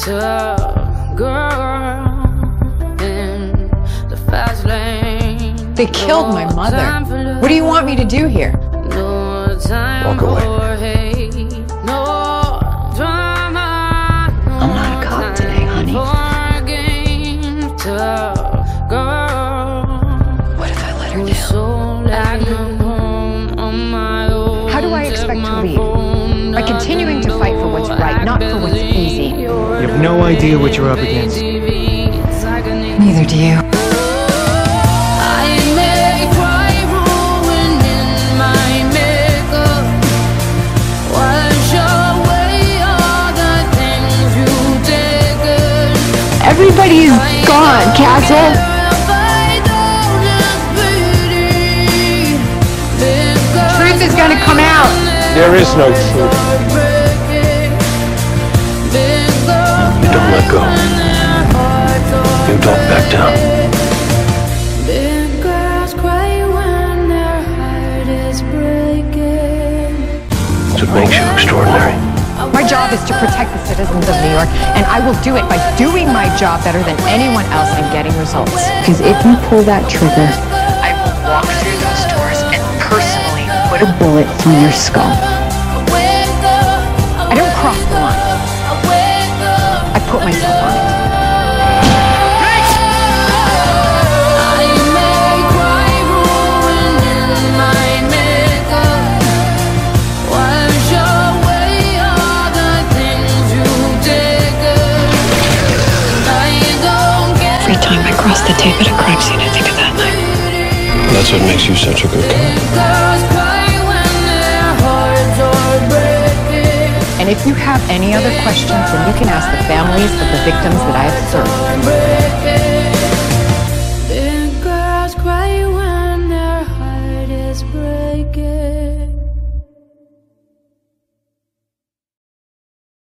They killed my mother. What do you want me to do here? Walk away. I'm not a cop today, honey. What if I let her down? How do I expect to lead? By continuing to fight for what's right, not for what's easy. You have no idea what you're up against. Neither do you. Everybody's gone, Castle. Truth is gonna come out. There is no truth. You don't let go. You don't back down. That's what makes you extraordinary. My job is to protect the citizens of New York, and I will do it by doing my job better than anyone else and getting results. Because if you pull that trigger, I will walk through those doors and personally put a bullet through your skull. I don't cross the line. I put myself on it. Every time I cross the tape at a crime scene, I think of that night. That's what makes you such a good cop. And if you have any other questions, then you can ask the families of the victims that I have served. Big girls cry when their heart is breaking.